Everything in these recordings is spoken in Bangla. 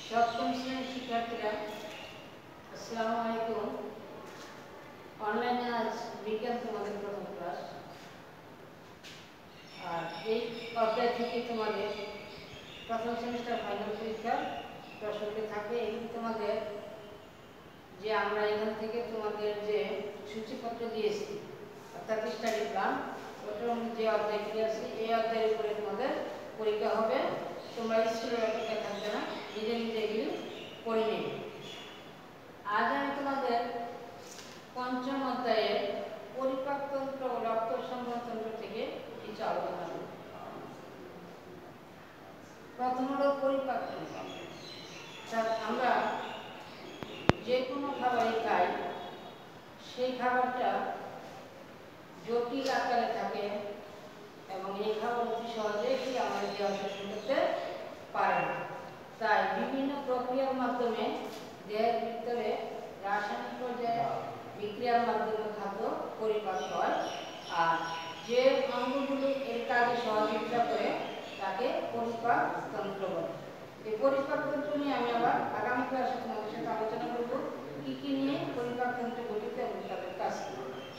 সপ্তম শ্রেণীর শিক্ষার্থীরা আসসালামু আলাইকুম। অনলাইনে আজ বিজ্ঞান তোমাদের প্রথম ক্লাস, আর এই অধ্যায় থেকে তোমাদের প্রথম সেমিস্টার ফাইনাল পরীক্ষার প্রশ্নটি থাকে। এগুলি তোমাদের যে আমরা এখান থেকে তোমাদের যে সূচিপত্র দিয়েছি অর্থাৎ স্টাডি প্ল্যান, ওটার যে অধ্যায়গুলি আছে এই অধ্যায়ের উপরে তোমাদের পরীক্ষা হবে। তোমরা স্কুলের অপেক্ষায় থাকবে না, নিজে নিজে এগুলি পড়ে নেবে। আজ আমি তোমাদের পঞ্চম অধ্যায়ের পরিপাকতন্ত্র ও রক্ত সংবহনতন্ত্র থেকে কিছু আলোচনা করব। প্রথম হলো পরিপাকতন্ত্র। আমরা যে কোনো খাবারই খাই, সেই খাবারটা জটিল আকারে থাকে এবং এই খাবার অতি সহজেই আমাদের দেহ শোষণ করতে পারে না। তাই বিভিন্ন প্রক্রিয়ার মাধ্যমে দেহের ভিতরে রাসায়নিক পর্যায়ে বিক্রিয়ার মাধ্যমে খাদ্য পরিপাক হয়, আর যে অঙ্গগুলো এর কাজে সহযোগিতা করে তাকে পরিপাকতন্ত্র বলে। এই পরিপাকতন্ত্র নিয়ে আমি আবার আগামী ক্লাসে তোমাদের সাথে আলোচনা করব কি কি নিয়ে পরিপাকতন্ত্র গঠিত এবং তাদের কাজ কি।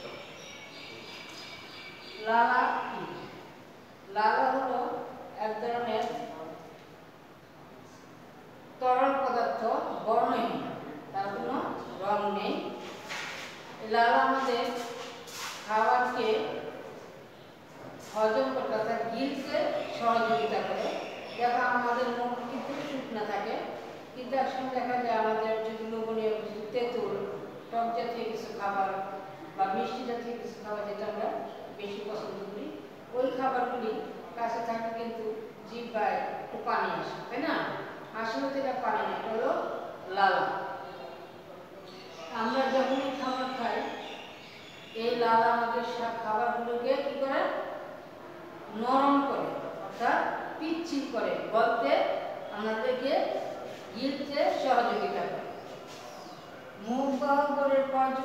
লালা কি? লালা হলো এক ধরনের তরল পদার্থ, বর্ণহীন, তার কোনো রং নেই। লালা আমাদের খাবারকে হজম করতে অর্থাৎ গিলতে সহযোগিতা করে। দেখো আমাদের মুখ কিন্তু শুকনো থাকে, কিন্তু একসময় দেখা যায় আমাদের যদি লবণীয় কিছু, তেঁতুল, টক জাতীয় কিছু খাবার বা মিষ্টি জাতীয় কিছু খাবার যেটা আমরা বেশি পছন্দ করি, ওই খাবারগুলি কাছে থাকলে কিন্তু জিহ্বায় একটু পানি আসে, তাই না? আসলে তো এটা পানি না, এটা হলো লালা। আমরা যখনই খাবার খাই, এই লালা আমাদের খাবারগুলোকে কি করে? নরম করে, অর্থাৎ পিচ্ছিল করে, বলতে আমাদেরকে গিলতে সহযোগিতা করে। মুখ গহ্বরের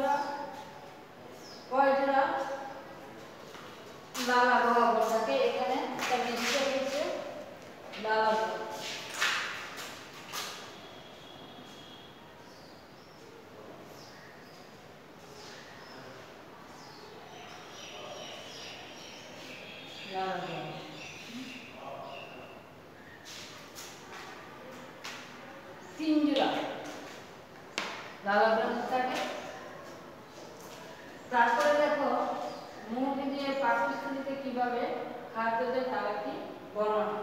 কয়জোড়া লালা গহ্বর থাকে? এখানে একটা নিশ্চয় হচ্ছে লালা তিন জোড়া লালা গ্রন্থ থাকে। তারপরে দেখো মুখ দিয়ে পাকস্থলীতে কিভাবে খাদ্য যায় তার একটি বর্ণনা।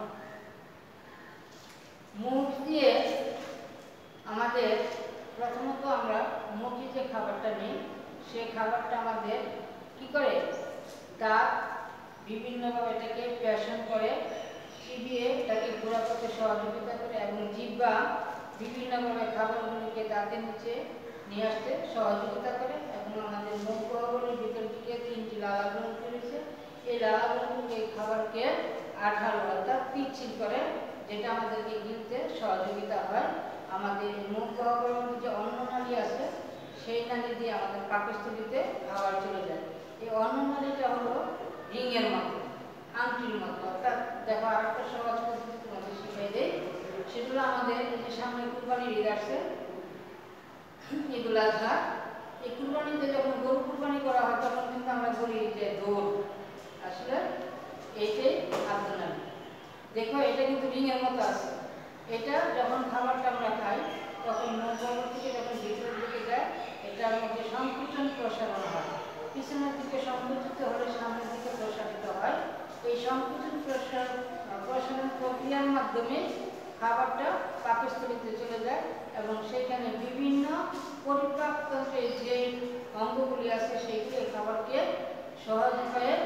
মুখ দিয়ে আমাদের প্রথমত আমরা মুখে যে খাবারটা নিই, সেই খাবারটা আমাদের কি করে? দাঁত বিভিন্নভাবে এটাকে পেষণ করে, চিবিয়ে এটাকে গুঁড়া করতে সহযোগিতা করে, এবং জিহ্বা বিভিন্নভাবে খাবারগুলিকে দাঁতের নিচে নিয়ে আসতে সহযোগিতা করে। এবং আমাদের মুখ গহ্বরের ভিতর দিকে তিনটি লালা গ্রন্থি রয়েছে। এই লালা গ্রন্থি এই খাবারকে আঠালো অর্থাৎ পিচ্ছিল করে, যেটা আমাদেরকে গিলতে সহযোগিতা হয়। আমাদের মুখ গহ্বরের মধ্যে যে অন্ননালী আছে, সেই নালী দিয়ে আমাদের পাকস্থলীতে খাবার চলে যায়। এই অন্ননালীটা হলো রিংয়ের মতো, আংটির মতো। অর্থাৎ দেখো আরেকটা সহজ পদ্ধতি তোমাদের শিখিয়ে দেয়, সেগুলো আমাদের এই যে সামনে কুরবানির ঈদ আসছে, এগুলা ঘাট। এই কুরবানিতে যখন গরু কুরবানি করা হয় তখন কিন্তু আমরা বলি যে দৌড়, আসলে এইটাই খাদ্যনালী। দেখো এটা কিন্তু রিংয়ের মতো আছে। এটা যখন খাবারটা আমরা খাই তখন মুখ গহ্বর থেকে যখন ভিতরের দিকে যায়, এটার মধ্যে সংকোচন প্রসারণ হয়। পিছনের দিকে সংকুচিত হলে সামনের দিকে প্রসারিত হয়। এই সংকোচন প্রসারণ প্রক্রিয়ার মাধ্যমে খাবারটা পাকস্থলীতে চলে যায় এবং সেখানে বিভিন্ন পরিপাকতন্ত্রের যে অঙ্গগুলি আছে সেইগুলি খাবারকে সহজ উপায়ে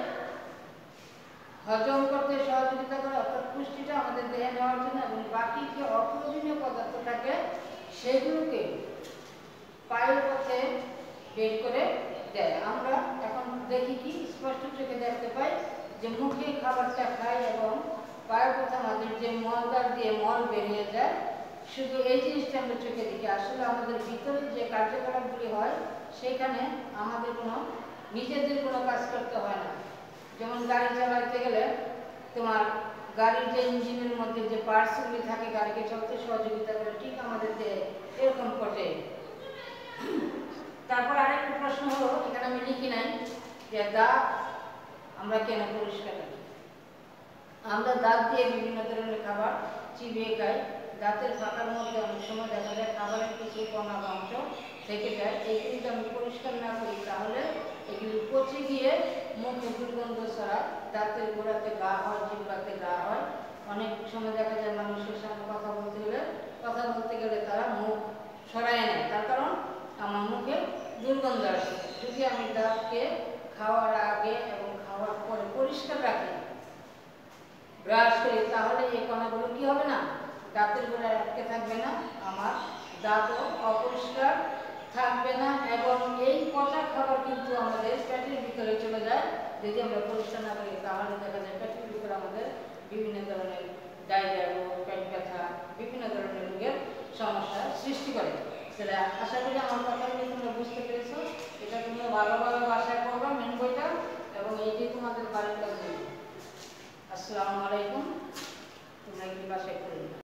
হজম করতে সহযোগিতা করে, অর্থাৎ পুষ্টিটা আমাদের দেহে নেওয়ার জন্য, এবং বাকি যে অপ্রয়োজনীয় পদার্থ থাকে সেগুলোকে পায়ের পথে বের করে দেয়। আমরা এখন দেখি কি স্পষ্ট চোখে দেখতে পাই যে মুখে খাবারটা খাই এবং পায়ের পথে আমাদের যে মলদ্বার দিয়ে মল বেরিয়ে যায়, শুধু এই জিনিসটা আমরা চোখে দেখি। আসলে আমাদের ভিতরে যে কার্যকলাপগুলি হয় সেখানে আমাদের কোনো নিজেদের কোনো কাজ করতে হয় না। যেমন গাড়ি চালাতে গেলে তোমার গাড়ির যে ইঞ্জিনের মধ্যে যে পার্টসগুলি থাকে গাড়িকে চলতে সহযোগিতা করে, ঠিক আমাদের দেহে এরকম ঘটে। তারপর আরেকটা প্রশ্ন হলো, এখানে আমি লিখি নাই যে দাঁত আমরা কেন পরিষ্কার রাখি। আমরা দাঁত দিয়ে বিভিন্ন ধরনের খাবার চিবিয়ে খাই। দাঁতের ফাঁকার মধ্যে অনেক সময় দেখা যায় খাবারের কিছু কণা বা অংশ থেকে যায়। এইগুলি যদি আমি পরিষ্কার না করি তাহলে এগুলি পচে গিয়ে মুখে দুর্গন্ধ ছড়ায়, দাঁতের গোড়াতে ঘা হয়, জিহ্বাতে ঘা হয়। অনেক সময় দেখা যায় মানুষের সামনে কথা বলতে গেলে তারা মুখ সরায় নেয়, তার কারণ আমার মুখে দুর্গন্ধ আসে। যদি আমি দাঁতকে খাওয়ার আগে এবং খাওয়ার পরে পরিষ্কার রাখি, ব্রাশ করি, তাহলে এই কণাগুলো কি হবে না, দাঁতের গোড়ায় আটকে থাকবে না, আমার দাঁতও অপরিষ্কার থাকবে না। এবং এই পচা খাবার কিন্তু আমাদের পেটের ভিতরে চলে যায়। যদি আমরা পরিষ্কার না করি তাহলে দেখা যায় পেটের ভিতরে আমাদের বিভিন্ন ধরনের ডায়রিয়া রোগ, পেট ব্যথা, বিভিন্ন ধরনের রোগের সমস্যার সৃষ্টি করে। তাহলে আশা করি আমার কথাগুলো তোমরা বুঝতে পেরেছো। এটা তোমরা ভালোভাবে বাসায় করবা মেন বইটা, এবং এইটি তোমাদের বাড়ির কাজ। আসসালামু আলাইকুম।